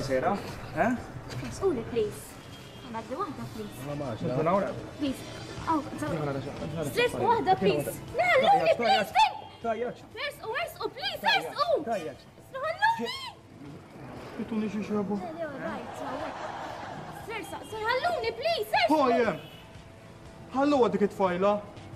sera? Squli, please. Għaddi wahda, please. Please. Stress wahda, please. Ħalluni, please. Wersqu, please, wersqu. Ħalluni. Bituni xie xrabu. Sir, ħalluni, please. Hojem. Ħallu għadik it-fajla.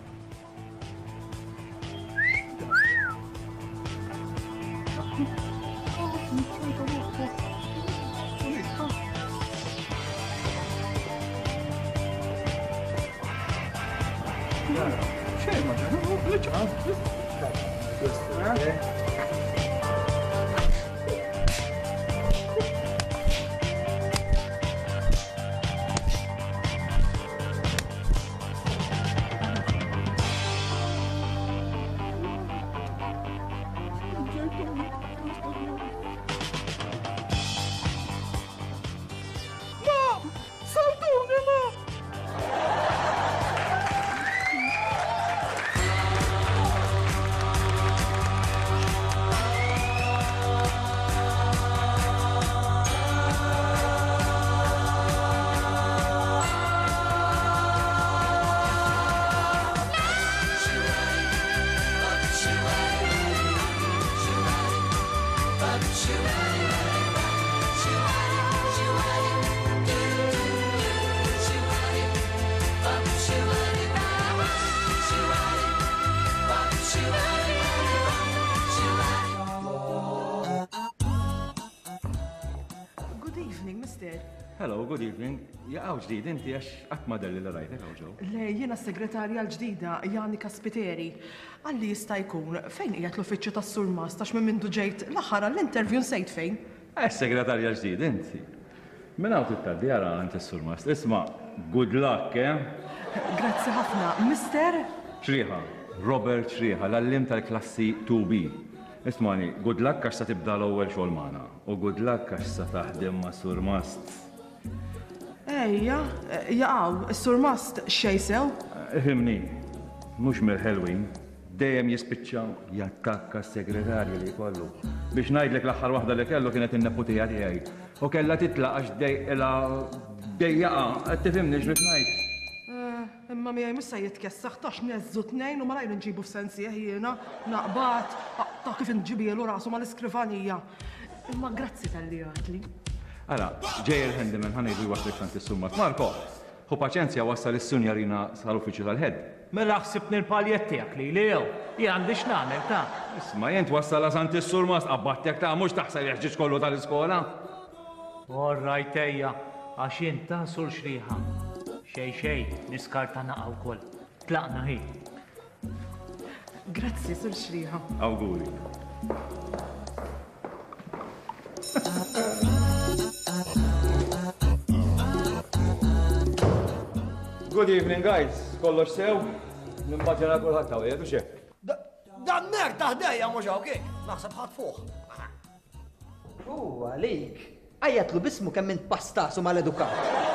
Hello, good evening. Jaqaw ġdid, inti għax għatmadelli l-rajtek għawġaw? Le, jena segretarja l-ġdida, Jani Kaspiteri. Għalli jista' jkun, fejn qiegħed l-uffiċċju tas-Sur Mastax minn mindu ġejt l-aħħar l-interview nsejt fejn? Segretarja ġdid, inti. Min hawn tittaddi għara għand is-Sur Mast. Isma' good luck, Grazzi ħafna. Mister? Xriħa, Robert Xriħa, l-allim tal-klassi 2B. Ismani, good luck għax sa tibda l-ewwel xogħol magħna u good luck għax sa taħdem ma' Sur Mast. Ejja, jaqaw, Sur Mast xej sew? Fimni, mhux mill-Halloween, dejjem jispiċċa jattakka s-segretarju li jkollu. Biex ngħidlek l-aħħar waħda li kellu kienet in-neputija tiegħi. U kellha titlaq għax dejjaqa, qed tifhimni x'rid ngħid. Imma miegħi mhux se jitkessaħ tax neżżu tnejn u ma rajlu nġibu f'sensi jiena naqbad ta' kif inġibielu rasu mal-iskrivanija. Imma grazzi tal-li għadli. Ara, ġej il-handyman ħanejdu jwaslek tant is-summat. Marko, hu paċenzja wassal is-sunjarina sal-uffiċċju tal-ħed. Mela ħsibni l-paljetti jak li jew, għandix nagħmel ta'. Isma' jent wassal sant is-surmas qabbattek ta' mhux taħseb jeħġieġ kollu tal-iskola. Orrajt ejja, għax jien ta' Sur Xriħa. Xej, niskarta naqa' wkoll. Tlaqna ħin. Grazzi, Sur Xriħa. Awguri. Good evening, guys. Kollox sew? Nimmaġġana kulħadd taw, jgħidu xek. Dan mek taħdejja mhux hawn kif, naħseb ħadd fuq. Għalik. Għajjatlu bismu kemm int pastasu mal-edukat.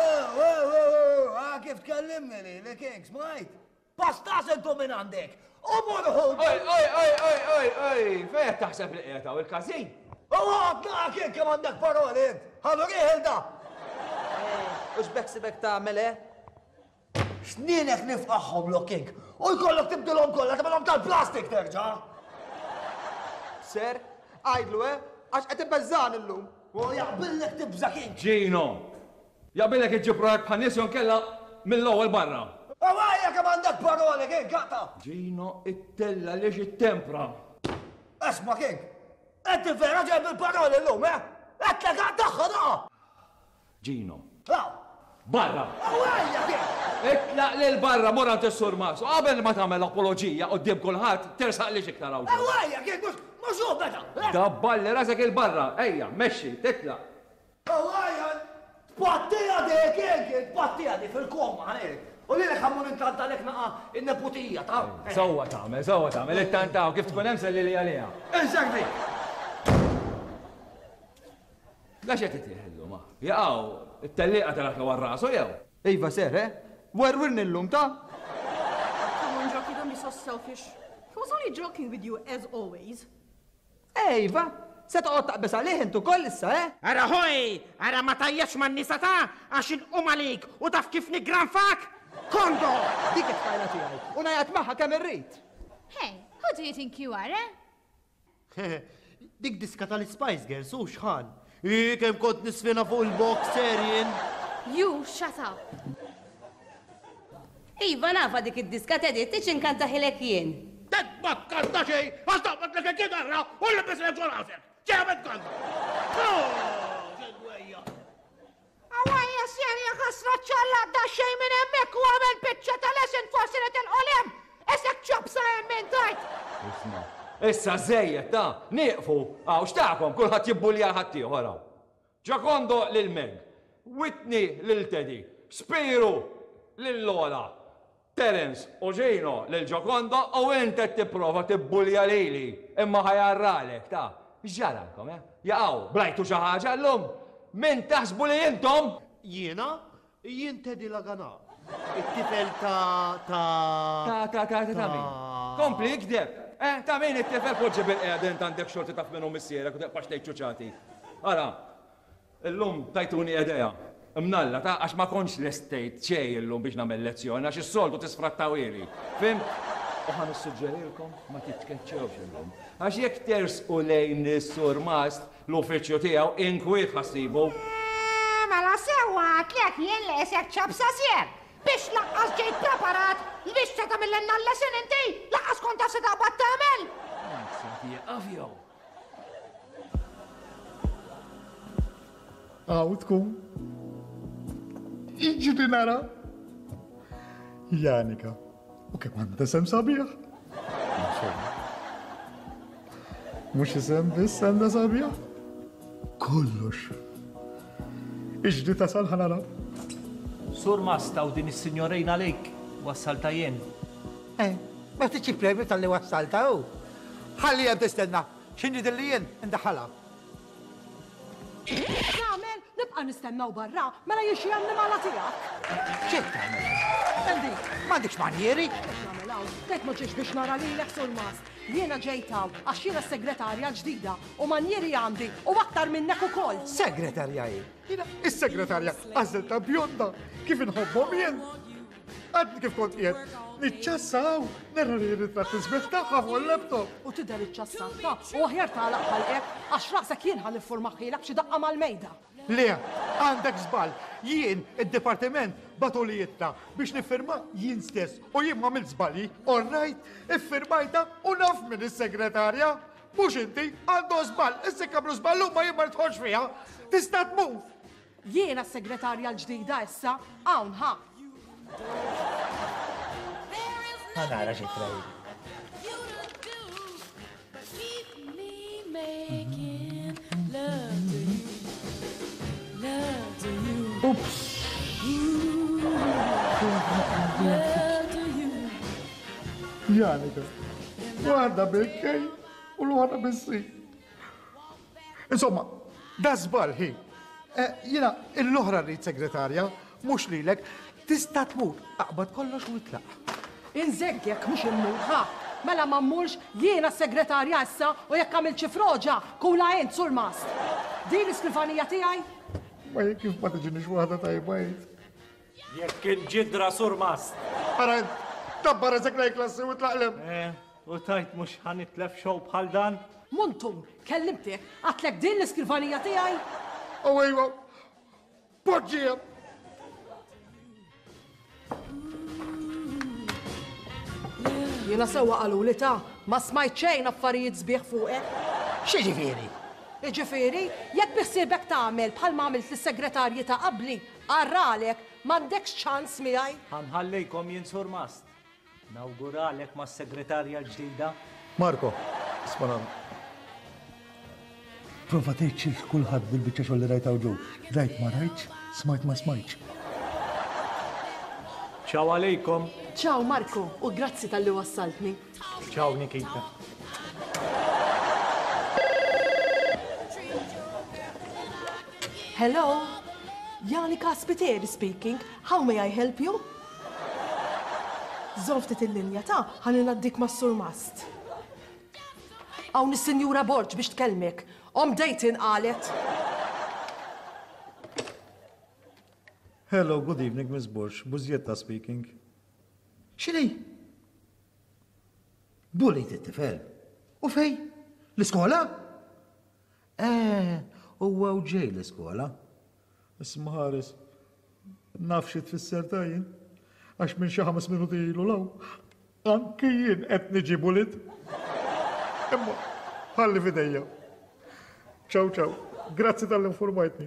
Kif tkellimni li kien smajt? Pastas intu minn għandek. Umurħu! Oj, fejn taħseb li qiegħed il-każin? Għadna kien kemm għandek paroli int. Ħallu rieħilda. U x'beksibek tagħmel X'nienek nifqaħħom looking. U jkollok tibdilhom kollha tibdilhom tal-plastik terġa'. Ser, għajdlu għax qed ibbeżżan illum. U jaqbillek tibża kien. Ġino, jaqbillek iġġib rajk bħan-nies jew nkella mill-ewwel barra. Għawajja kemm għandek paroli kien gata. Ġino, it-tella liex it-tempra. Esma kien. Qed vera ġeb il-paroli llum, Qed lek għaddaħħa. Ġino. Barra! Għawajja kien! Itlaq lil barra morant is-Sur Masu. Qabel ma tagħmel apoloġija quddiem kulħadd tersaq li iktar hawn. Għawajja kien mhux hu beda. Dabballi rasek il-barra, ejja, mexxi, titlaq. Għawajja, tpattija tpattija fil-koma ħanek. U li ħammun intanta lek naqa in-neputija ta' Sewwa tagħmel it-tantaw kif tkun hemm selli li għaliha. Eżattli. Għax qed titieħillu ma. Jaqgħu it-telliqa talaka war-rasu jew? Iva ser, werwirni llum ta'? Come on, Jockey, don't be so selfish. He was only joking with you as always. Iva, Se toqgħod taqbes għalih intu koll issa, Ara hoj, ara ma tajjax man nisa ta' għax inqum għalik u taf kif nigranfak? Kondo! Dik it-tfajla tiegħi, u ngħid magħha kemm irrid. Hey, who do you think you are, eh? Dik diska tal-Spice Girls u xħan. Kem kont nisfina fuq il-box serjen. You shut up. Iva nafa dik id-diska tedi, tiċ inkanta ħilek jien. Tek ma tkanta xej, għastaqbat l-ek kitarra u l-bis l għasek. ċeħbet kanta. Għawajja serja kasra ċalla da xej minn emmek u għamel picċa tal-esin forsi li tal-qolim. Esek ċabsa emmin tajt. Isma, issa zejjed ta' nieqfu, għaw xtaqom kulħadd jibbulja ħatti wara. Ġakondo lil Meg, Whitney lil Teddy, Spiru lil Lola, Terence u Ġino lil Ġakondo u inti tipprova tibbulja lili imma ħajarralek ta' ġarankom, jaqaw, blajtu xi ħaġa llum, min taħsbu li intom? Jiena, jien Teddy Lagana. It-tifel ta' min. Kompli ikdeb. Ta' min it-tifel poġġi bil-qegħden għandek xorti taf minnhom missierek u taqbax tgħid ċuċati. Ara, illum tajtuni edeja. Mnalla ta' għax ma konx l-estate ċej illum biex nagħmel lezzjoni għax is-soltu tisfrattaw ili. Fim? U ħan issuġġerilkom ma titkeċċewx illum. Għax jekk tersqu lejn is-sur Mast l-uffiċċju tiegħu inkwiet ħassibu. Mela sewa tlek jien li esek ċabsa sier. Biex laqqas ġejt preparat, biex ta' tamillenna l-lesin inti, laqqas konta se taqbad tamel. Sentija avjo. Għaw tkun. Iġri nara. Janika. U kem għanda sem sabiħ. Mux isem biss għanda sabiħ. Kollux. Iġri tasal ħanara. Sur Masta u din is-sinjorejna lejk, wassalta jien. Ma tiċi premju tal-li wassalta u. Ħalli jem tistenna, xinni dilli jien indaħala. Namel, nibqa nistennaw barra, mela jiexi għamni mala tijak. ċet għamil? Endi, mandiċ manjeri? Namelaw, tek maġiġ biex nara li l-ek mast. Jiena ġejtaw, għax jiena segretarja ġdida, u manjeri għandi, u aktar minnek u koll. Segretarja jien. Jina, il-segretarja għazzelta bjonda, kif inħobbom jien. Għadni kif kont jien, nitċassaw, narra li ritrat nisbet taħħa fuq il-laptop. U tidher iċċassata, u aħjar tagħlaq ħalqek, għax raqsek jien ħan informaħilak xi daqqa mal-mejda. Le, għandek żball, jien id-departiment batu li jitta biex nifirma jien stess u jien ma mill żballi, orrajt, iffirmajta u naf minn is-segretarja. Mux inti, għandu żball, issa kabru żballu ma jien ma tħoġ fiha, tista' tmut. Jiena s-segretarja l-ġdida issa, hawn ħa. Għanara xie trajdi. Janika, guarda bekkej u l-għana bessi. Insomma, da żball hi. Jina, l-oħra rrid segretarja, mux lilek, tista' tmut, aqbad kollox u jitlaq. Inżegjek mux immur, ħa. Mela ma mmurx jiena s-segretarja issa u jekk għamil ċifroġa, kula jent sur mast. Din l-iskrifanija tiegħi? Ma jek kif ma tiġinix waħda tajba jgħid. Jekk il-ġidra sur Mast. Ara, tabbara sekrej klassi u tlaqlem. U tajt mux ħanitlef xow bħal dan? Muntum, kellimtek, għatlek din l-iskrifanija tiegħi? U ejwa, poġġija. Jiena sewa qalu li ta' ma smajt xejn affarijiet sbieħ fuqek. Xieġifieri? Iġifieri, jekk biħsibek tagħmel bħal ma għamilt lis-segretarji ta' qabli, għarralek m'għandekx ċans miegħi. Ħanħallejkom jien sur Mast. Nawguralek ma' segretarja l-ġdida. Marko, isma' prova tgħidx kulħadd bil-biċċa xogħol li rajtaw ġew. Rajt ma rajtx, smajt ma smajtx. Ciao alejkom. Ciao Marko, u grazzi tal-li wassaltni. Ciao Nikita. Hello, Janika Spiteri speaking. How may I help you? Zoftet il-linja ta' ħanin għaddik ma' sur Mast. Għawn is-Sinjura Borġ biex tkellmek Dayton qalet. Hello, good evening, Miss Bush. Buzzietta speaking. Xini? Bulli t-tifel. U fej? L-iskola? U għaw ġej l-iskola. Isma ħares, nafxie tfisser tajin, għax minn xi 5 minuti ilu law, anki jien qed niġi bulit. Imma, ħalli fidejja. Ciao, ciao. Grazzi tal-informajtni.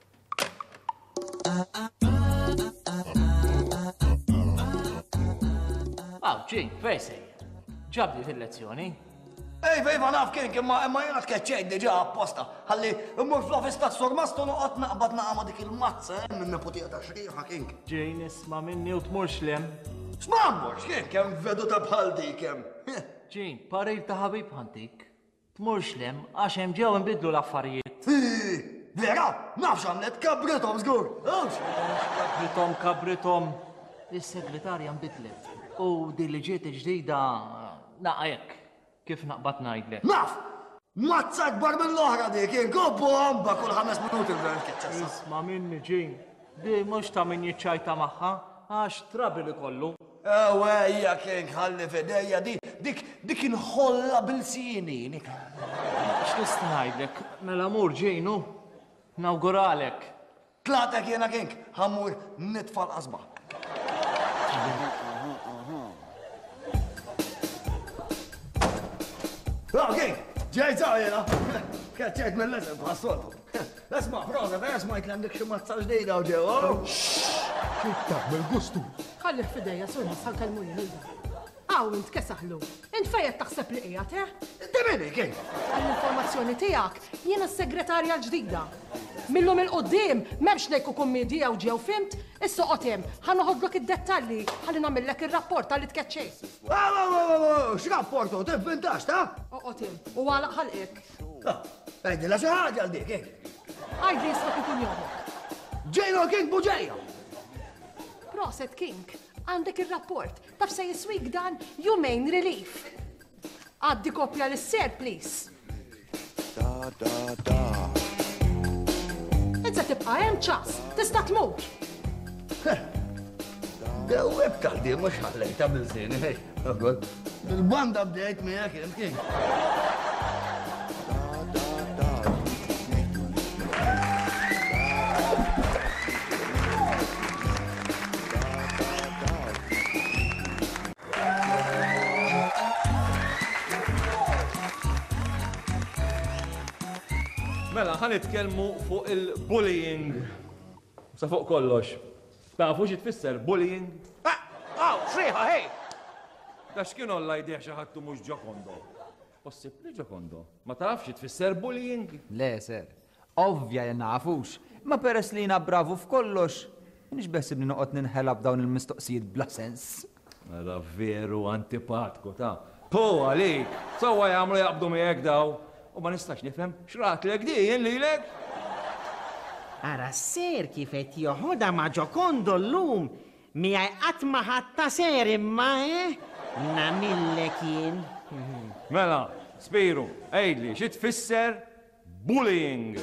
Ġin, fejsej. Ġabdi fil-lezzjoni. Ej, ma naf kien, imma jena tkeċċejt diġa apposta. Ħalli, immur fl-ofis ta' sormastu noqot naqbad naqma dik il-mazza, minn nepotija ta' xriħa kien. Ġin, isma minni u tmurx lem. Sma' mmurx kien, kem vedu ta' bħal di kem. Ġin, paril ta' ħabib ħantik. Tmurx lem, għax hemm ġew nbidlu l-affarijiet. Vera, nafx għamlet kabritom zgur. Kabritom. Is-segretarja nbidlet. U di li ġiet ġdida naqajek, kif naqbat najdlek. Naf! Mazza akbar minn l-oħra di, kien gobbu għamba kull 5 minuti l-għan kħeċċessa. Isma minni ġin, di mux ta' min jitċajta maħħa, għax trabi li kollu. Ewejja kien ħalli fedejja dik inħolla bil-sini. X'nista' ngħidlek, mela mur ġinu, nawguralek. Tlatek jena kien, ħammur nitfal qasba. Ok, ġej zaħjena. Kħeċċejt mill-leżem bħassoltu. Esma, proza, esma jtlandek xi mazza ġdejda u ġew. Kif taqbel gustu? Ħallih fidejja, surma sal-kalmu jilda. Int kesaħlu. Int fejjed taħseb li qiegħed, Demini, kien? Għall-informazzjoni tiegħek, jiena s-segretarja l-ġdida. Millum il-qoddim, m'hemmx ngħidu kummedija u ġew fimt, issa qotim, ħanoħodlok id-dettalji ħalli nagħmellek ir-rapport tal-li tkeċċejt. X'rapportu, tivvintax ta'? Qotim, u għalaq ħalqek. Għajdila xi ħaġa għal dik, Għajdi jisrak ikun jomok. Ġejna King buġejja. Proset King, għandek ir-rapport. Taf se jiswik dan humane relief. Għaddi kopja l-ser, please. Idza tibqa' hemm ċas, tista' tmut. Dewweb tal-di mhux ħallejta bil-sini, hej. Il-banda bdejt miegħek hemm King. Mela, ħan nitkellmu fuq il-bullying. Sa fuq kollox. Tafu xi tfisser bullying? Xriħa, hej! Da x'kienu l-idea xi ħadtu mhux ġokondo. Possibbli ġokondo. Ma tafx xi tfisser bullying? Le, ser. Ovvja nafux. Ma peress li jina bravu f'kollox. Nix beħsib li noqgħod ninħela b'dawn il-mistoqsijiet bla sens. Mela veru antipatku ta' Po għalik, sowa jagħmlu jaqbdu miegħek daw. U ma nistax nifhem x'ratlek din lilek. Ara ser kifet joħoda ma ġokondo l-lum. Miħaj għatma ħatta ser imma, namillek jien. Mela, Spiru, ejdli, xi tfisser bullying?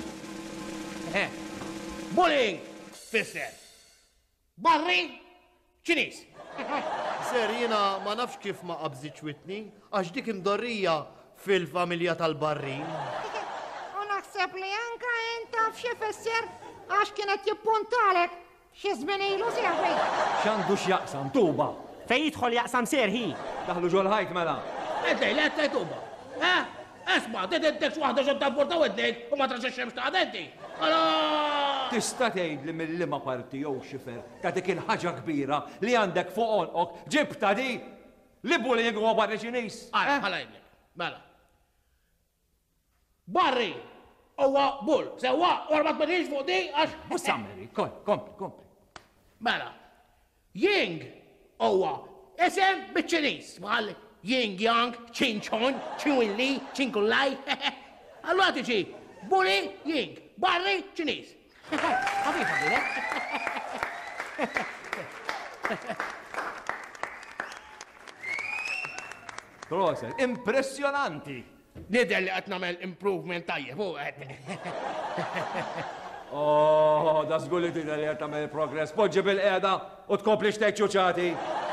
Bullying fisser. Barri, ċinis. Ser, jena ma nafx kif ma qabżiċ witni, għax dik imdorrija fil-familja tal-barrin. U naħseb li anka inta f'xi fisser għax kienet jippuntalek xi żmien ilu seħwi. X'għandu x'jaqsam tuba? Fej jidħol jaqsam serħi. Daħlu ġol ħajt mela. Edlej tuba. Esma, d-dek xwaħda ġodda porta u id-dek u ma traċa xemx ta' għadetti. Tista' tgħid li mill-liema parti jew xifer ta' dik il-ħaġa kbira li għandek fuq onqok ġibta di li bullying huwa barri Ċiniż. Ħalajlek, mela. Barri, huwa bull, sewa, orbat ma tgħidx fuq di għax. Musammeri, kompli. Mela, Ying huwa isem biċ-Ċiniż, bħal Ying Yang, Chin Chon, Chinwilli, Chinkullaj. Allora tiġi, bully, Ying, barri, Ċiniż. Ħafifa direk. Proset, impressjonanti. Nidher li qed nagħmel improvement tajjeb, u qed. Oh, da żgur li tidher li qed tagħmel progress. Poġġi bil-qiegħda u tkompli xtejk ċuċati.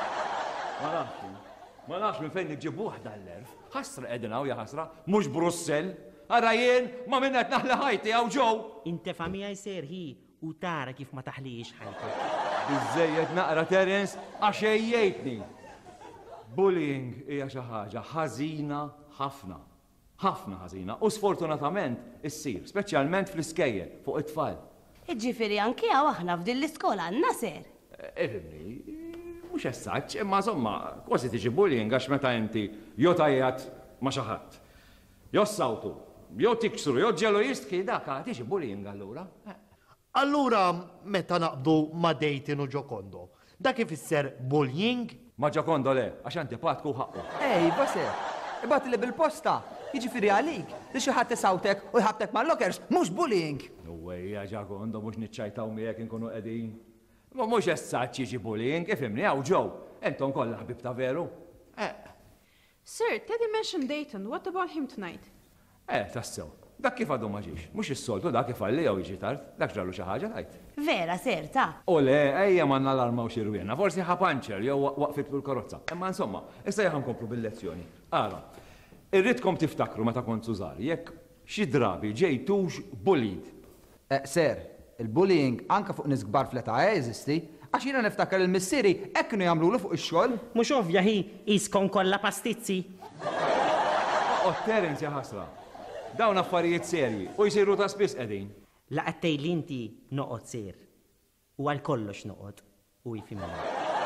Ma nafx minn fejn niġġibu waħda l-erf. Ħasra qegħdin hawn ja ħasra, mhux Brussell. Ara jien ma minn qed naħli ħajti hawn ġew. Inte famija jserħi u tara kif ma taħlix ħajtek. Biżejjed naqra Terence għax ejjejtni. Bullying hija xi ħaġa ħażina ħafna. Ħafna ħażina u sfortunatament issir, speċjalment fl-iskejjel fuq it-tfal. Iġifieri anke hawn aħna f'din l-iskola għandna ser. Ifhimni, mhux essaċ, imma somma kważi tiġi bullying għax meta inti jew tajjat ma' xi ħadd. Jew sawtu, jew tiksru, jew ġelu jistki dak tiġi bullying allura. Allura meta naqbdu ma' Dayton u Ġokondo, dak ifisser bullying? Ma' Ġokondo le, għax antipatku ħaqqu. Ej, baser, ibat li bil-posta. Jiġifieri għalik li xi ħadd isawtek u jħabtek mal-lockers, mhux bullying. Uwejja Ġokondo mhux niċċajtaw miegħek inkunu qegħdin. Ma mhux essaċ jiġi bullying, ifhimni hawn ġew. Entom kollha ħbib ta' veru. Sir, Teddy mentioned Dayton. What about him tonight? Tassew. Dak kif għadu ma ġiex. Mhux is-soltu dak kif għalli jew jiġi tard. Dak ġralu xi ħaġa tajt. Vera, ser, ta' U le, ejja ma nalarmaw xi rwiena, forsi ħapanċer jew waqfit bil-karozza. Imma insomma, issa jaħan komplu bil-lezzjoni. Ara, irridkom tiftakru meta kont żgħar, jekk xi drabi ġejtux bullied. Ser, il-bullying anka fuq nies kbar fl-età jeżisti, għax jiena niftakar il-missieri hekk kienu jagħmlulu fuq ix-xogħol. Mhux ovvja hi iskom kollha pastizzi. Terence ja ħasra. Dawn affarijiet serji u jsiru ta' spiss qegħdin. Laqgħet tgħidlinti noqgħod ser. U għal kollox noqgħod u jifhimha.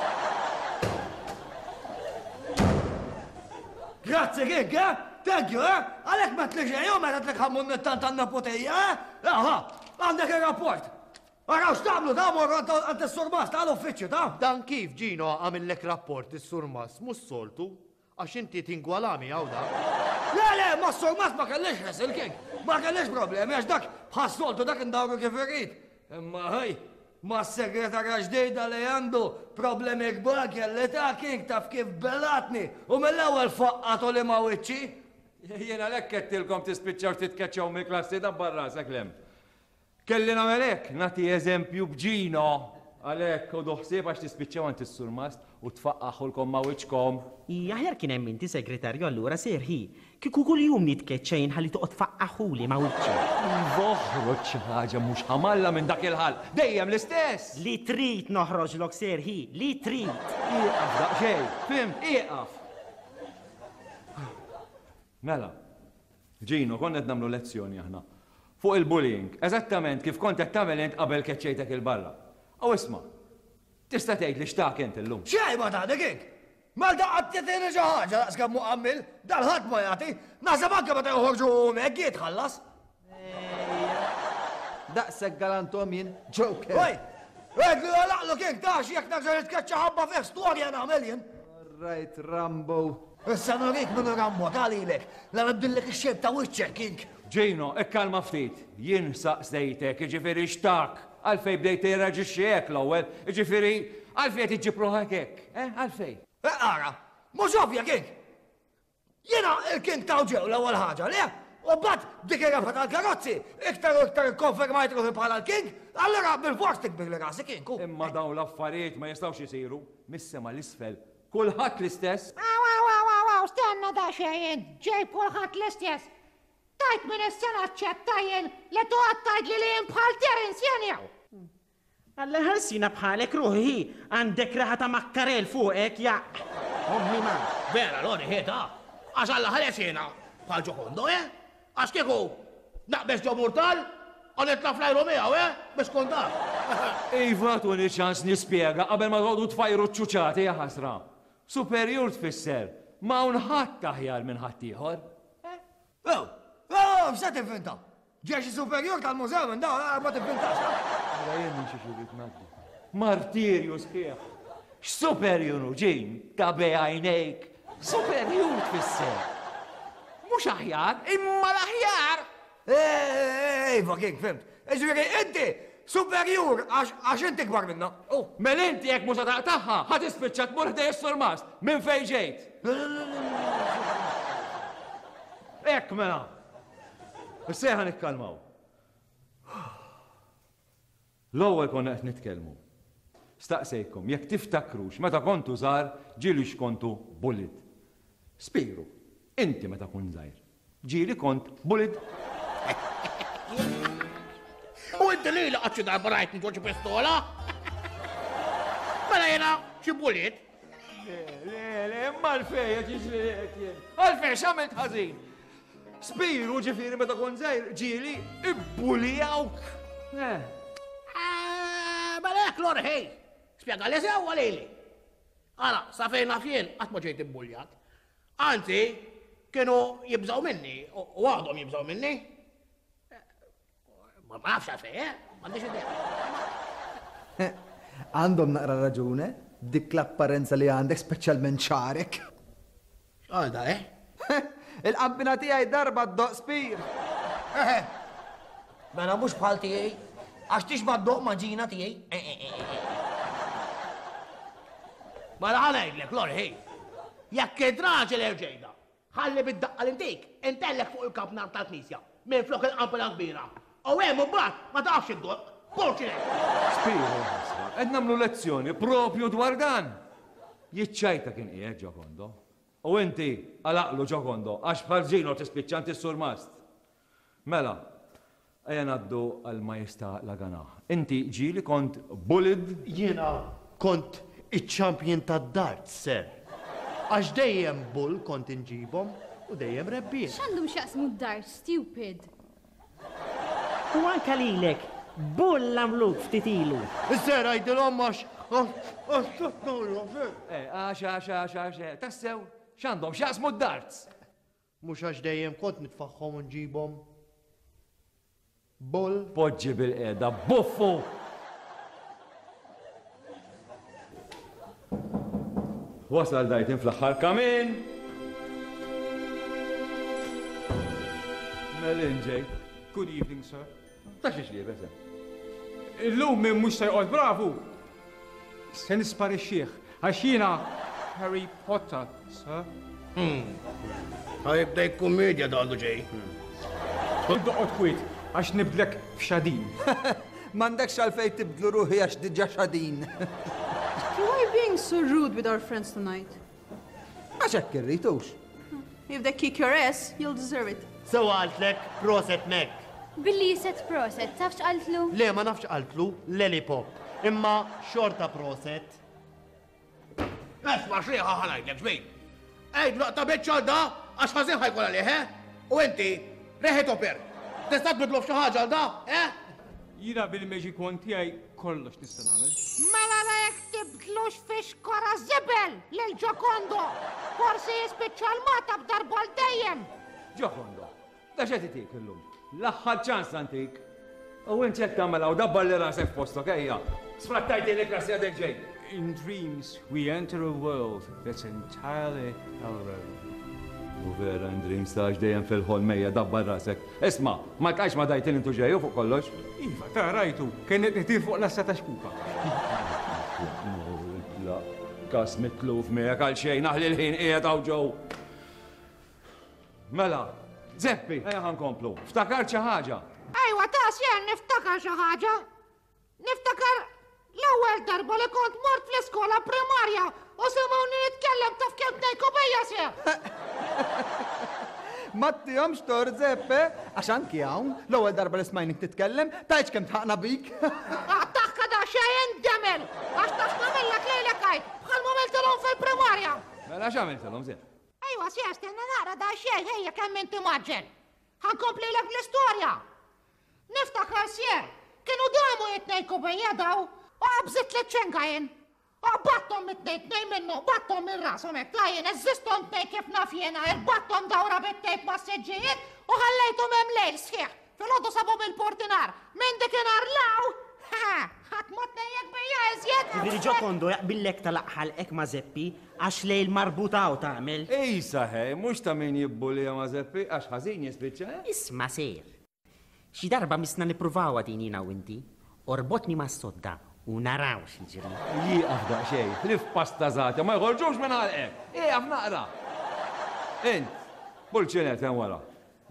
Grazzi Gig, thank you, għalek ma t-liġeju ma t-lek ħammun nettant għanna potejja, aha, għandek il-rapport. Għaraw x'tamlu da morru għant il-surmas ta' l-uffiċċju ta' Dan kif Ġino għamillek rapport il-surmas mus soltu għax inti tingwalami għawda. Le, ma s-surmas ma kellix ħesil King, ma kellix problemi għax dak bħas-soltu dak indawru kif irrid. Imma ħaj, ma s-segretarja ġdejda li għandu problemi kbar kelli ta' King taf kif belatni u mill-ewwel faqqatu li ma wiċċi. Jiena lek kettilkom tispiċċaw titkeċċaw mill-klassi da barra seklem. Kelli nagħmel hekk, nagħti eżempju b'Ġino għalhekk u doħsieb għax tispiċċaw għand is-surmast u tfaqqaħulkom ma' wiċċkom. Aħjar kien hemm inti segretarju allura serħi. Kieku kull jum nitkeċċejn ħalli toqgħod tfaqqaħuli ma' wiċċi. Voħroġ xi ħaġa mhux ħamalla minn dak il-ħall. Dejjem l-istess. Li trid noħroġlok serħi, li trid. Ieqaf daqsxejn, fimt, ieqaf. Mela, Ġino, kont qed nagħmlu lezzjoni aħna. Fuq il-bullying, eżattament kif kont qed tagħmel int qabel keċċejtek il-barra. U isma' tista' tgħid li xtaq int illum. Xejn ma tagħdek King. Mal daqqat titini xi ħaġa daqs kemm muqammil, dal-ħadd ma jagħti, naħseb anke meta joħorġu hekk jitħallas. Daqshekk galantom jien joker. Wej, hekk li għalaqlu King tax jekk nerġa' nitkeċċa ħabba fih storja nagħmel jien. Right, Rambo. Issa nurik minnu Rambo talilek, la nibdillek ix-xejb ta' wiċċek King. Ġino, ikkalma ftit, jien saqsejtek, ġifieri xtak, għalfej bdejt irraġixxi hekk l-ewwel, ġifieri għalfej tiġġib ruħek hekk, għalfej. Ara, mhux ovvja King. Jiena il-King ta' ġew l-ewwel ħaġa, le? U mbagħad dik ir-rafa tal-karozzi, iktar u iktar ikkonfermajt ruħi bħala l-King, allura bil-fors tikbir li rasi King. Imma dawn l-affarijiet ma jistgħux isiru, missema l-isfel, kulħadd l-istess. Stenna da xejn, ġej kulħadd l-istess. Tajt minn is-sena ċettajjen li toqgħod tajt li jien bħal Terence jenjaw. Alla ħarsina bħalek ruħi għandek raħa ta' makkarel fuqek ja. Ommi ma. Vera, lori ħeta, għax alla ħares jiena bħal Ġokondo, Għax kieku naqbes ġo murtal, u nitla flajru miegħu, biex kontar. Iva tuni ċans nispjega qabel ma tgħodu tfajru ċuċati ja ħasra. Superjur tfisser, ma unħadd aħjar minn ħadd ieħor. X'se tivvinta? Ġeċi superjur tal-mużew minn daw, ma tivvintax. Għala jien minn xi xogħol ngħaddi. Martirju sħiħ. X'superjuru ġin ta' għajnejk. Superjur tfisser. Mhux aħjar, imma l-aħjar. Iva King, fimt. Ġifieri inti superjur għax inti kbar minna. Mel inti jekk mhux taqtaħħa, ħadd ispiċċa tmur ħdej is-surmast. Minn fejn ġejt? Ek mela. Seħan ikkalmaw. L-ewwel konna qed nitkellmu. Staqsejkom, jekk tiftakrux, meta kontu żgħar, ġieli x'kontu bullet. Spiru, inti meta kun żgħir. Ġieli kont bullet. U inti li laqgħet xi darba rajt nġoġ pistola? Mela jena xi bullet? Le, mal-fejja ġiġli jien. Għalfejn x'għamilt ħażin. Spiru ġifieri meta kun żgħir, ġieli ibbulijawk. Mela jekk lor ħej, spjega li sew għalili. Ara, sa fejn naf jien qatt ma ġejt ibbuljat. Anzi, kienu jibżaw minni, u għadhom jibżaw minni. Ma nafx għalfejn, m'għandix idea. Għandhom naqra raġune, dik l-apparenza li għandek speċjalment ċarek. Għalda, Il-qabbina tiegħi darba d-doq spir. Mela mhux bħal tiegħi, għax tixba d-doq maġina tiegħi. Mela ħanajdlek, Lori, hej. Jekk id-raġel ġejda, ħalli bid-daqqa l-intik, intellek fuq il-kap nar tal-knisja, minn flok il-qampela kbira. U hemm mbagħad ma tafx id-doq, porċinek. Spiru, qed nagħmlu lezzjoni propju dwar dan. Jiċċajta kien qiegħed Ġokondo. U inti għalaqlu Ġokondo, għax bħal ġino tispiċċant is-surmast. Mela, ejja ngħaddu għall-Majestà Lagana. Inti ġieli kont bullied? Jiena kont iċ-champion tad-darts, sir. Għax dejjem bull kont inġibhom u dejjem rebbien. X'għandhom x'jaqsmu d-dart, stupid? U anka lilek, bull għamluk ftit ilu. Sir, għajdilhom għax. Tassew, x'għandhom x'jaqsmu d-darts? Mhux għax dejjem kont nitfaħħom u nġibhom. Bull. Poġġi bil-qiegħda, buffu! Wasal dajtin fl-aħħar kamin. Melin ġej. Good evening, sir. Taxiex li bese. Illum minn mhux se jqgħod bravu. Se nisparixxih għax jiena Harry Potter, sir. Għajibda komedja dallu ġej. Doqgħod kwiet għax nibdlek f'xadin. M'għandekx għalfejn tibdlu ruħi għax diġà xadin. Why are you being so rude with our friends tonight? Għax hekk irritux. If they kick your ass, you'll deserve it. So għaltlek proset mek. Billi jiset proset, tafx qaltlu? Le, ma nafx qaltlu, lollipop. Imma xorta proset. Esma xriħa ħanajdlek ġbejn. Ejd laqta beċċal da, għax ħazin ħajkun għalih, U inti, reħet oper. Tista' tbidlu f'xi ħaġa da, Jina bil-meġi tiegħi kollox nista' nagħmel. Mela la jekk tibdlux fix kora zibel lil Ġokondo. Forsi jispiċċa l-mata b'darba l-dejjem. Ġokondo, da xed itik illum. L-aħħar ċans antik. U inti qed tagħmel hawn dabbar li rasek f'postok ejja. Sfrattajti li klassi għadek ġej. In dreams, we enter a world that's entirely our own. U vera in dreams taħx dejjem fil-ħolmejja dabbar rasek. Isma, ma tqajx ma dajtin intu ġejju fuq kollox? Iva, ta' rajtu, kien nitir fuq l-assa ta' xkupa. La, kas mitluf miegħek għal xejn aħli l-ħin qiegħed hawn ġew. Mela, Zeppi, ejja ħankomplu. Ftakar xi ħaġa. Ajwa, tas jien niftakar xi ħaġa. Niftakar l-ewwel darba li kont mort fl-iskola primarja u semgħuni nitkellem taf kemm ngħid kobejja sew. Mattihom xtor Zeppe, għax anki hawn l-ewwel darba li smajnik titkellem, tajx kemm tħaqna bik. Takka da xejn demel, għax taf nagħmellek lejlek għajt, bħal m'għamiltilhom fil-primarja. Mela x'għamiltilhom Zepp? Ajwa, stenna nara da xejn ejja kemm inti maġġel. Ħankomplilek l-istorja. Niftakar sjer, kienu damu jitnej kobejja daw, u għabżit li ċengajn. U battom mit-tejt nej minnu, battom il-rasom ek, lajjen, eżistom t-nej kif nafjena, battom dawra bit-tejt ma' seġġijiet u ħallejtum hemm lejl sħiħ. Fil-ħodu sabom il-portinar, minn dikinar law, ħatmot nejjek bija eżjed. Viri Ġokondo jaqbillek tal-aqħal ek ma' Zeppi, għax lejl marbuta u tagħmel. Ej saħej, mhux ta' min jibbulija ma' Zeppi, għax ħażin jispiċċa. Isma' sejr. Xi darba misna nippruvaw din jiena u inti, orbotni ma' sodda u naraw x'jiġri. Jieqaf daqsxejn, ħlif pasta żgħata, ma jħorġux minn ħalqek. Ejjaf naqra. Int, pulċinet hemm wara.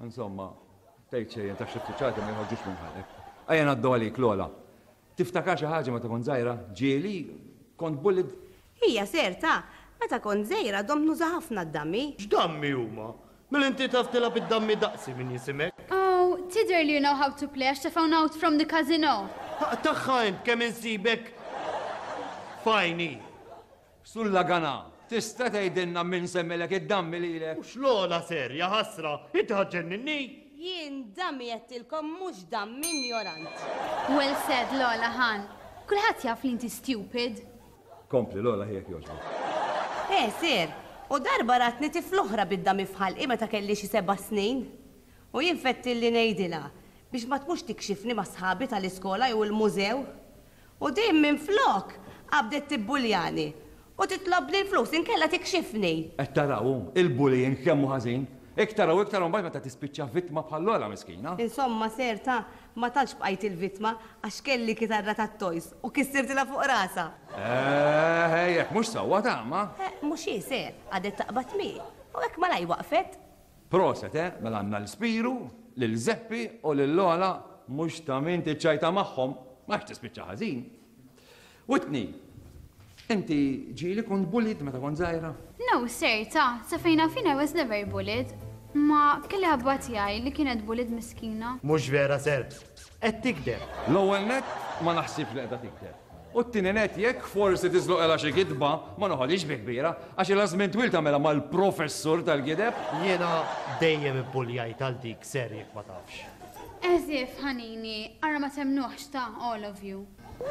Insomma, tgħid xejn ta' xi ftiċati ma jħoġġux minn ħalek. Ejja ngħaddu għalik Lola. Tiftakar xi ħaġa meta kont żgħira ġieli kont bullied. Hija serta, meta kont żgħira dom nuża ħafna d-dammi. X'dammi huma? Mill-inti taf tilab id-dammi daqsi min jisimek? Oh, tidher li you know how to play għax ta' found out from the casino. Taħħajn kemm insibek fajni. Sulla gana, tista' tgħidilna min semmilek id-dammi lilek. Mhux Lola serja ħasra, inti ħaġġenninni. Jien dammi jettilkom mhux dammi ignorant. Well said, Lola Han. Kulħadd jaf li inti stupid. Kompli Lola ħijek joġbok. Sir, u darba ratni tifl oħra bid-dammi fħalqi meta kelli xi 7 snin. U jien fettilli ngħidilha biex ma tmux tikxifni ma' sħabi tal-iskola jew il-mużew. U dejjem minn flok qabdet tibbuljani u titlobni l-flus inkella tikxifni. Qed taraw il-bullying kemm hu ħażin. Iktar u iktar mbagħad meta tispiċċa vittma bħal Lola miskina. Insomma, serta, ma tantx bqajt il-vittma għax kelli kitarra tat-toys u kissirtilha fuq rasa. Jekk mhux sewwa tagħma. Mhux jiser, għadet taqbad mi, u hekk malaj waqfet. Proset, mela għandna l-Spiru, lil Zeppi u lil Lola mhux ta' min tiċċajta magħhom ma tispiċċa ħażin. Whitney, inti ġieli kont bullied meta kont żgħira? No, serta, sa fejna fina I was never bullied. Ma kelli ħabba tiegħi li kienet bullied miskina. Mhux vera ser, qed tikdeb. L-ewwel net ma naħsibx li qiegħda tikdeb. U t-tieni net jekk forsi tiżloq ilha xi kitba ma noħodix bi kbira għax ilha żmien twil tagħmilha mal-professur tal-gideb. Jiena dejjem ibbuljajt għal dik ser jekk ma tafx. Eżif, ħanini, ara ma temnuħx ta' all of you.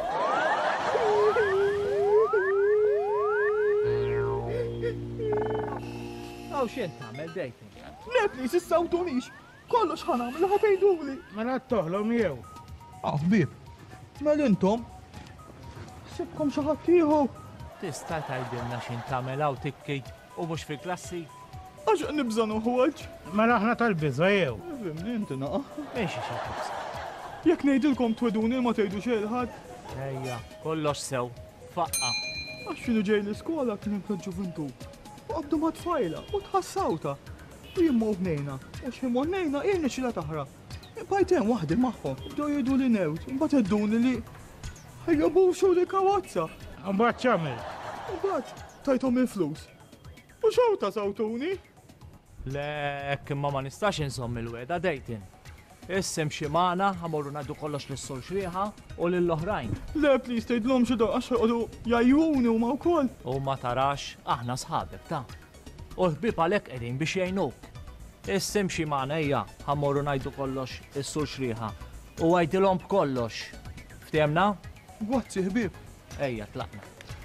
Għaw xien tagħmel dejting. Le, please, issawtunix. Kollox ħanamlu ħatejduli. Mela toħlom jew. Ħbib, mel intom? Sibkom xi ħadd ieħor. Tista' tgħidilna x'in tagħmel hawn tikki u mhux fil-klassi? Għax nibża noħroġ. Mela aħna tal-biża jew. Fimni inti naqa. Mexi xi tibsa. Jekk ngħidilkom tweduni ma tgħidu xejn ħadd. Ejja, kollox sew. Faqqa. Għax kienu ġej l-iskola kien hemm fil-ġuventu. U għabdu ma tfajla u tħassawta. U jimmu bnejna. U ximmu bnejna jirni xila taħra. Bajtem waħdi maħħom. Bdew jgħidu li newt. Mbagħad edduni li ħajjabu xew li kawazza. Mbagħad ċamel. Mbagħad tajthom il-flus. U xewta sawtuni? Lek, imma ma nistax insomm il-weda dejtin. Issem xi magħna ħamorru ngħidu kollox lis-sol xrieħa u lill-oħrajn. Le, please, tgħidlhom xi daqqa x'joqgħdu jajjuni huma wkoll. U ma tarax, aħna sħabek ta'. U l-ħbieb għalhekk qegħdin biex jgħinuk. Issem xi magħna ejja ħamorru ngħidu kollox is-sol xrieħa u għajdilhom b'kollox. Ftehemna? Grazzi ħbieb. Ejja tlaqna.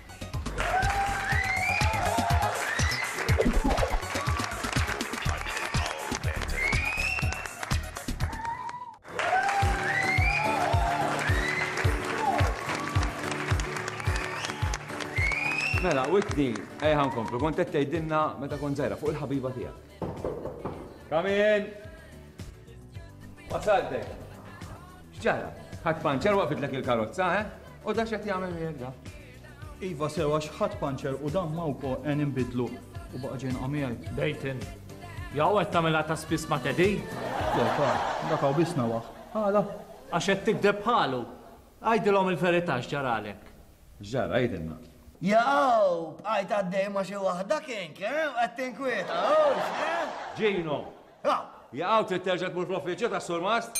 Mela, Whitney, ejħan komplu, kont qed tgħidilna meta kont żgħira fuq il-ħabiba tiegħek. Come in! Wasaltek. X'ġara? Ħadd panċer waqfitlek il-karozza, U da x'qed jagħmel miegħek da? Iva sewa x'ħadd panċer u dan mawko għen inbidlu u baqa' ġejn qamijaj. Dejtin, jew qed tagħmilha ta' spiss ma' tedi? Le, dak hawn biss nawaħ. Ħala. Għax qed tikdeb bħalu. Għajdilhom il-verità x'ġaralek. X'ġara għidilna. Jaw, bqajt għaddej ma xi waħda kien, qed tinkwieta, Ġino. Jaqgħu trid terġa' tmur fl-uffiċċju tas-Sur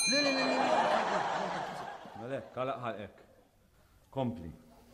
Malek, kalaq ħalqek. Kompli.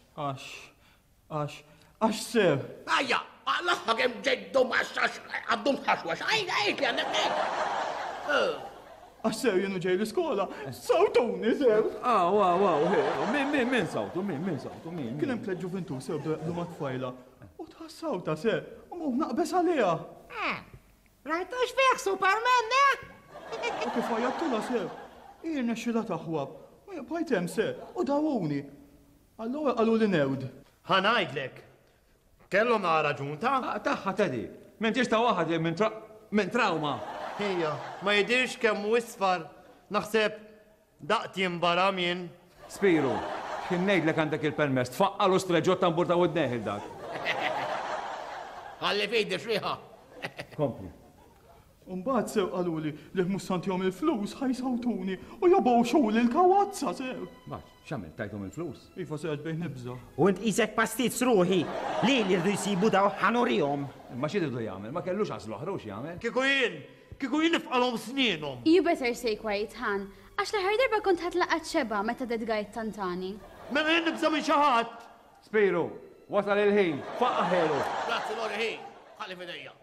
Għax sew. Ajja, għallaħħa kemm ġeddu maċċax, għaddum ħaxwax, għajna li għandek. Għax sew jenu ġej l-iskola, sawtuni sew. Min sawtu, min sawtu, min. Kien hemm tliet ġuventu sew bdeqlu ma tfajla. U tħassawta sew, u mu naqbes għaliha. Rajtux fih Superman, U kif għajattula sew, jirna xila taħwab. Bajtem sew, u dawuni. Allura għallu li newd. Ħanajdlek, kellhom raġun ta'? Taħħa tedi, min tista' waħad minn trauma. Hija, ma jidirx kemm wisfar, naħseb daqtien barra minn. Spiru, x'kien ngħidlek għandek il-permess, tfaqqalu streġġot tambur ta' id-neħil dak. Ħalli fejdi xriħa. Kompli. Mbagħad sew qaluli li mustantihom il-flus ħajsawtuni u jabaw xogħol il-kawazza sew. Bax, x'għamel tajthom il-flus? Iva se bejn nibża. U int isek pastit sruħi li rridu jsibu daw ħanurihom. Ma x'iridu jagħmel? Ma kellux għażlu oħra x'jagħmel? Kieku jien nifqalhom sninhom. You better say quiet, Han. Għax l-ħar darba kont ħatlaqat xeba meta dedgajt tantani. Mela jien nibża minn xi ħadd. Spiru, wasal il-ħin, faqqa ħelu. Grazzi Lori ħin, ħalli fidejja.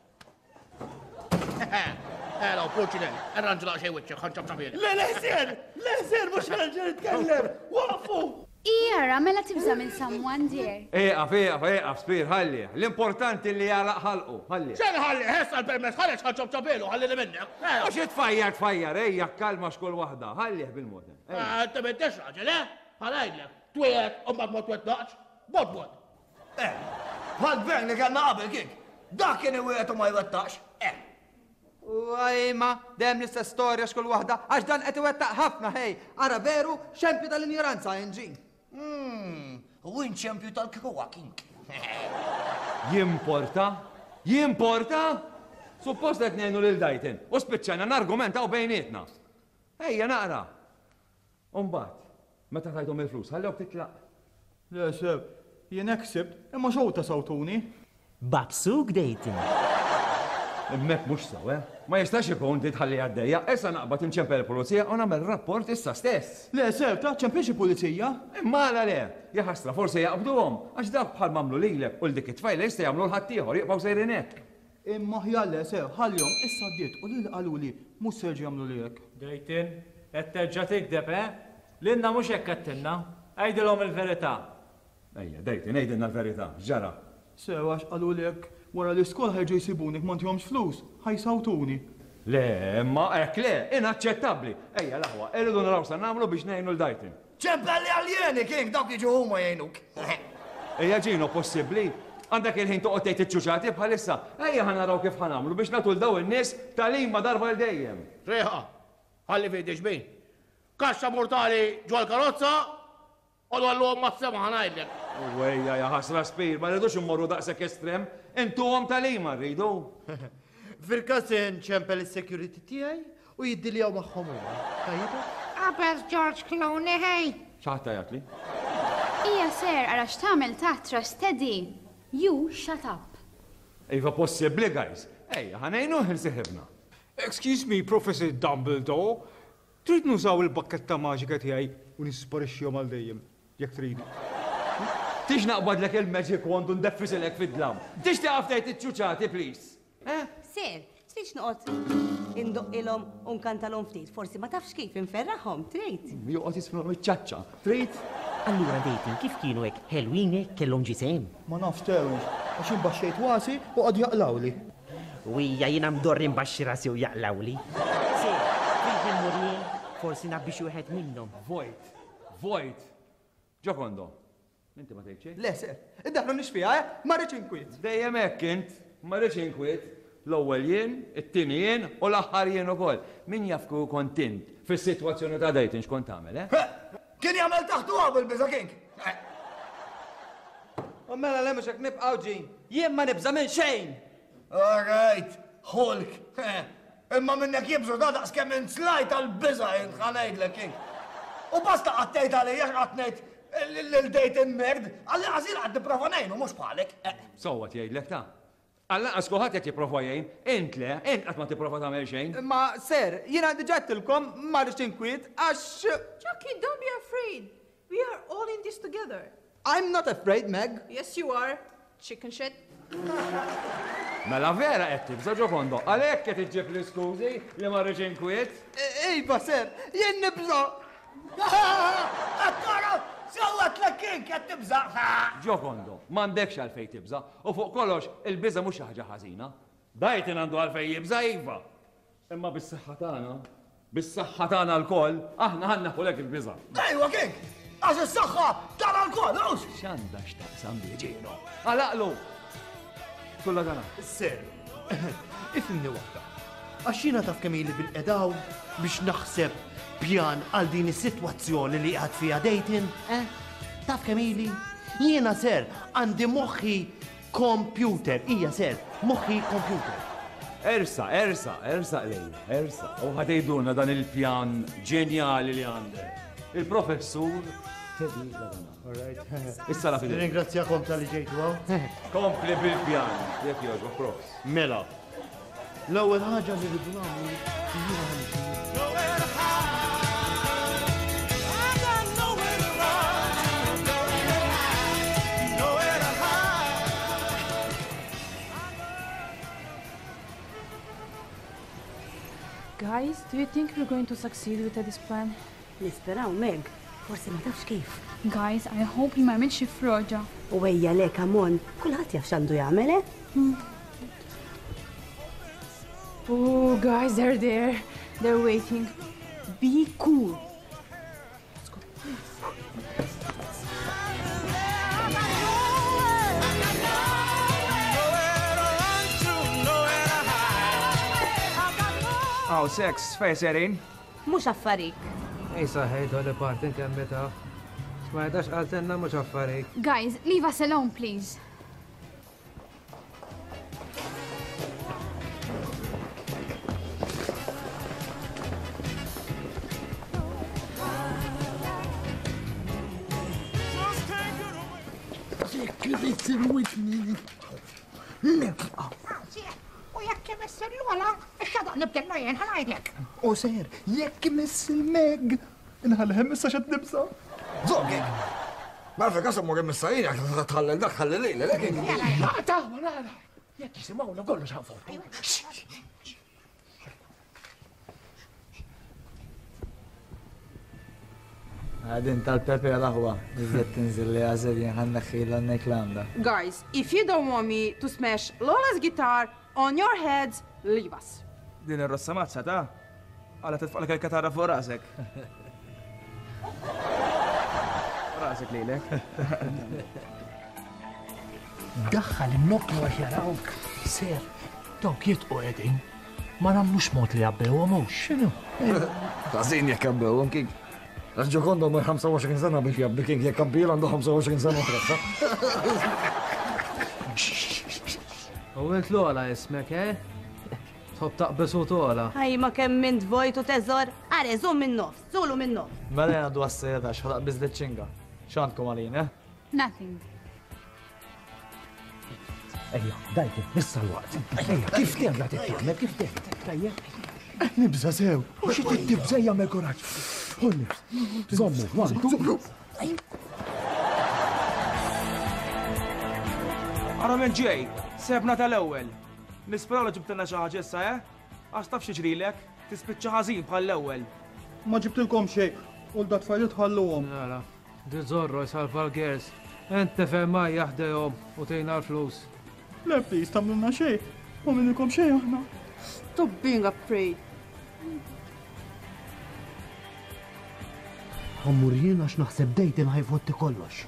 Ela, puċinen, arranġu xej wiċċek, ħanċab ċabili. Le, mux ħanġa nitkellem, waqfu! Ijara, mela tibza minn someone, dear. Eqaf, Spir, ħalli. L-importanti li jalaq ħalqu, ħalli. ċen ħalli, ħessa l-permess, ħalli ħanċab ċabilu, ħalli li minnek. Għax tfajjar, ejja, kalma xkull wahda, ħalli bil-modem. Te biddex raġel, ħalajdlek, twiet, umbat ma twet daqx, bod. Għal-gvern li kanna qabel kik, dak kien iwiet u ma jwettax. Għajma, dem l-istess storja xkull wahda, għax dan qed iwettaq ħafna, hej, ara veru, xempju tal-ignoranza, NG. U ċempju tal-kwakking. Jimporta? Suppost qed ngħinu lil dajtin, u spiċċajna nargumentaw bejnietna. Ejja naqra. Umbagħad, meta tajthom il-flus, ħallewk titlaq. Le, seb, jien eksibt, imma xowta sawtuni. Babsuk Dayton. Mek mux saw, Ma jistax ikun di tħalli għaddejja, issa naqbad inċempel il-pulizija u nagħmel rapport issa stess. Le, seb, ta' ċempiex il-pulizija? Imma le, jaħasra forsi jaqbduhom, għax dak bħal mamlu lilek u l-dik it-tfajla jista' jagħmlu l-ħaddieħor jibqgħu sejrin hekk. Imma ħjalle, seb, ħallihom issa ddiet u lil qaluli mhux se jagħmlu lilek. Dejtin, qed terġa' tikdeb, Linna mhux hekk qedtilna, għajdilhom il-verità. Ejja, Dejtin, ngħidilna l-verità, ġara. Sew għax qalulek wara l-iskola ħajġu jsibunik m'għandihomx flus, ħajsawtuni. Le, imma hekk le, inaċċettabbli. Ejja l-aħwa, irridu naraw sa nagħmlu biex ngħinu l-dajtin. ċempelli għaljeni kien dawk jiġu huma jgħinuk. Ejja ġino possibbli. Għandek il-ħin toqgħod tgħid iċ-ċuċati bħalissa. Ejja ħanaraw kif ħanamlu biex nagħtu l-daw in-nies tal-ima darba l dejjem. Reħa, ħalli fidix bejn. Kaxxa mortali ġol karozza, u għallu ma t-sema ħanajdlek. Ejja, ħasra Spir, ma rridux immorru daqshekk estrem, intuhom tal-ima rridu. Fil-każ nċempel is-security tiegħi u jiddiljaw magħhom huma. Tajjeb? Qabel George Clooney, hej. X'aħta jagħtli? Ija ser, għara x'tagħmel taħt trustedi. You shut up. Iva possibbli, guys. Ejja, ħanejnu ħilsiħibna. Excuse me, Professor Dumbledore, trid nużaw il-bakketta maġika tiegħi u nisparixxihom għal dejjem, jekk trid. Tix naqbadlek il-magic wand u ndeffisilek fid-dlam. Tix taqaf tgħid iċ-ċuċati, please. Ser, tridx noqgħod indoqqilhom u nkantalhom ftit, forsi ma tafx kif inferraħhom, trid. Joqgħod jisfilhom iċ-ċaċċa, trid? Allura Dayton, kif kienu hekk Halloween kellhom ġisem? Ma nafx tewx, għax imbaxxejt wasi u qad jaqlawli. U hija jiena mdorri mbaxxi rasi u jaqlawli. Ser, fil-murien, forsi nabbix wieħed minnhom. Vojt. Ġokondo. Inti ma tgħidx? Le, ser, id-daħlu nixfija, ma rridx inkwiet. Dejjem hekk int, ma rridx inkwiet. L-ewwel jien, it-tieni jien u l-aħħar jien ukoll. Min jafku kontent fis-sitwazzjoni ta' Dayton x'kont tagħmel, Kien jagħmel taħtu qabel biża king. U mela le mhux hekk nibqgħu ġin, jien ma nibża minn xejn. All right, Hulk. Imma minnek jibżu da daqs kemm inslajt għal-biża ħanajdlek king. U basta qattejt għalija x'qattnejt l-Dayton merd, għalli għazil għad niprofa nejnu, mux bħalek. Sowat jgħidlek ta' Alla għaskuħat jgħat jiprofa jgħin, int le, int għat ma tiprofa ta' xejn. Ma, ser, jina diġattilkom ma rridx inkwiet għax... Jackie, don't be afraid. We are all in this together. I'm not afraid, Meg. Yes, you are. Chicken shit. Mela vera qed tibża Ġokondo, għalhekk qed iġġib l-iskużi li ma rridx inkwiet? Iva, ser, jien nibża. Attara, sawat l-king qed tibża. Ġokondo, m'għandekx għalfej tibża, u fuq kollox il-biża mhux xi ħaġa ħażina. Dajtin għandu għalfej jibża iva. Imma bis-saħħa tagħna l-koll, aħna ħannaħu lek il-biża. Ejwa king, għax is-saħħa tagħna l-koll, ux? X'għandha x'taqsam bieġienu? Għalaqlu! Kulla għana. Ser, ifimni waħda. Għaxina taf kemili bil-edaw biex naħseb pjan għal din is-sitwazzjoni li għad fija Dayton, Taf kemili? Jiena ser, għandi moħħi computer, ija ser, moħħi computer. Ersa lejla, ersa. U ħatejduna dan il-pjan ġenjali li għandek. Il-professur Teddy Ladana. Issa la fidel. Ringrazzjakom tal-li ġejtu għaw. Kompli bil-pjan, jek joġba pros. Mela, l-ewwel ħaġa li rridu nagħmlu Guys, do you think we're going to succeed with this plan? Nisperaw, Meg. Forsi ma tafx kif. Guys, I hope li ma jagħmilx xi froġa. U ejja lek amon, kulħadd jaf x'għandu jagħmel, Oh, guys, they're there. They're waiting. Be cool. Aw, sex, fej serin? Mhux affarik. Ej saħħejt għalli partin kemmita. Smajtax għaltenna mhux affarik. Guys, leave us alone, please. U jekk imesser l-għala, xadaq nibdellu jen, ħanajdlek. U ser, jekk miss il-meg. Inħalħem issa xed nibsa. Zogek! Marfa kasa mur missajina, tħallel dak, tħallel lejla, lekin. Ta' wara, jekk jisimawna kollu xanfu. Għadin tal-pepe għal-ħwa, bizzet tinżil li għazed jenħanna xila n-neklanda. Guys, if you don't want me to smash Lola's guitar on your heads, leave us. Din ir-rossa mazza ta' għala titfaqlek il-katara fuq rasek. Rasek lilek. Daħħal il-noklu għax jarawk. Ser, dawk jitqu edin. Ma namlux mod li jabbewhom mhux. X'inhu? Għazin jekk jabbewhom kik. Għax ġokondo ma 25 sena biex jabbi kik jekk kabbir għandu 25 sena tressa. U għent l-għala ismek, Tħob taqbis u t-għala. Ħaj ma kemm minn dvojtu teżor, għare, zoom minn nofs, zulu minn nofs. Mela għandu għas-sejda, xħalaq bizdet ċinga. X'għandkom għalin, Nothing. Ejja, dajti, nissa l-waqt. Ejja, kif temla t-tjamel, kif temla t-tajja? Nibza sew. U xie t-tibza jgħamil koraċ. Hulli, zommu, għandu. Għara minn ġej, sebna tal-ewel. Nisperaw li ġibtilna xaħġa issa, Għax taf xieġrilek, tispiċċa ħażin bħal-ewel. Ma ġibtilkom xej, u l-datfajli tħalluhom. Għala, di zorro jsalva l-gers. Ente femma jahdejhom u tejna l-flus. Le, please, tamlunna xej. Ma minnikom xej aħna. Stop being afraid. Għammurjien għax naħseb dejtin ħajfotti kollox.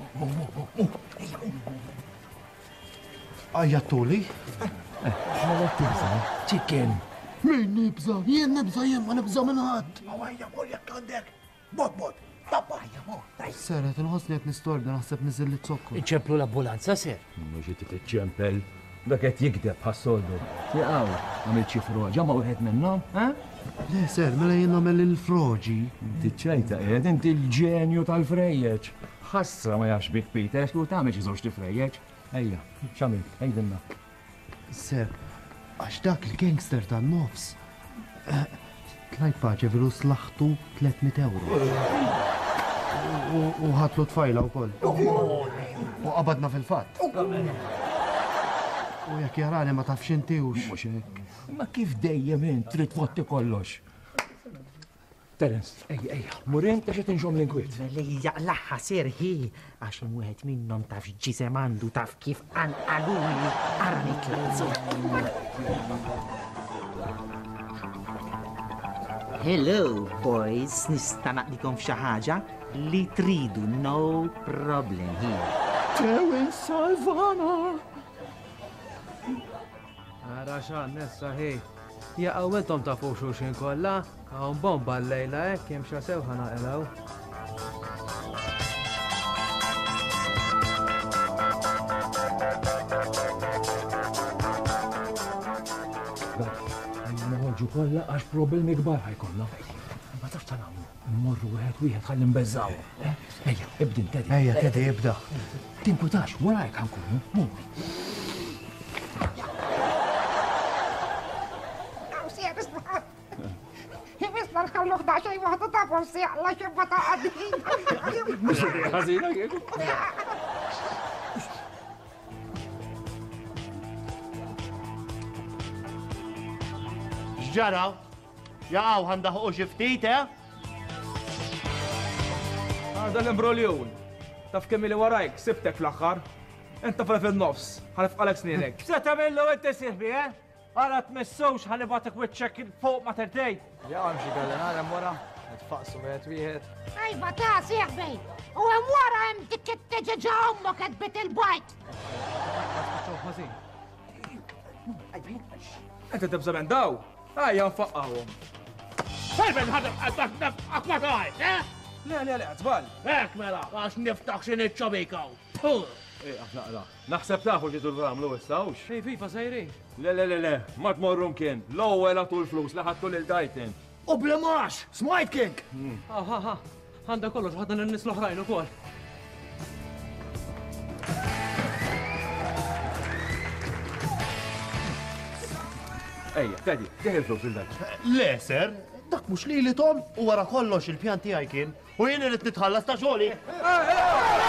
Għajjattuli? Għala tibza, ċikken. Min nibza? Jien nibza, jien ma nibza minn ħadd. Għajja mor jekk għandek. Bot, tappa. Seret, nħosni għet nistorda naħseb nizil li t-sokku. Iċemplu l-ambulanza, ser? Mux t-ċempel. Dak qed jikdeb ħassoldu. Jaqaw, għamil xi froġa ma wieħed minnhom, Le, ser, mela jien nagħmel il-froġi. Tiċċejta qiegħed inti l-ġenju tal-frejjeġ. Ħassra ma jax bih Peter, u tagħmel xi żewġ frejjeġ. Ejja, x'għamil, ejdilna. Ser, għax dak il-gangster tan-nofs. Tlajt paċe veru slaħtu 300 euro. U ħatlu tfajla wkoll. U qabadna fil-fatt. U jekk jarani ma tafx intihux. Mhux hekk. Ma kif dejjem int trid tfotti kollox. Terence, ejja, murin ta' xi tinxom l-inkwiet. Li jaqlaħħa serħi, għax wieħed minnhom taf ġisem għandu taf kif anqaluli armi klazzi. Hello, boys, nista' naqdikom f'xi ħaġa li tridu, no problem here. Terence salvana! Għara xan, nessa ħi. Jaqaw intom ta' fuq xuxin kolla, għawn bomba l-lejla kem xasew ħana elaw. noħorġu kollha għax problemi kbar ħajkollna. Ma tafx ta' nagħmlu. Mmorru wieħed ħalli nbeżżaw. Ejja, ibdin Teddy. Ejja, Teddy, ibda. Tinkutax, warajk ħankunu. Mumi. Jibisna l-kalluħ da xej waħdu ta' forsi għalla xibba ta' għaddin. Mux ħazina kieku. Xġara? Jaqaw għandaħu xiftit, Għada l-imbroljun. Taf kemm li warajk, sibtek fl-axħar. Enta fil-nofs, ħalif għalek sninek. Se tamillu inti sirbi, Għala tmissux ħalibatek wiċċek fuq ma terdej. Ja, għamxi għallen għalem wara, għetfaqsu wieħed. Ajba ta' sieħbi, u għem wara għem dikket teġeġa umma kadbit il-bajt. Enta tibżamen daw, għajja nfaqqawhom. Ferben ħadda akmatajt, Le, għazbal. Ek mela, għax niftaħ xin iċċabikaw. Naħseb tafu ġitu l-għamlu istawx. Ej, fifa sajri. Le, ma tmorrum kien. L-ewwel għatu l-flus, laħattu l-dajten. U blemax, smajt kink. Għanda kollox, għadna n-nis l-oħrajn u kol. Ejja, Teddy, teħi l-flus il-dajten. Le, ser, dak mux li Tom u wara kollox il-pjan tiegħi kien u jien irid nitħallas ta' xogħli.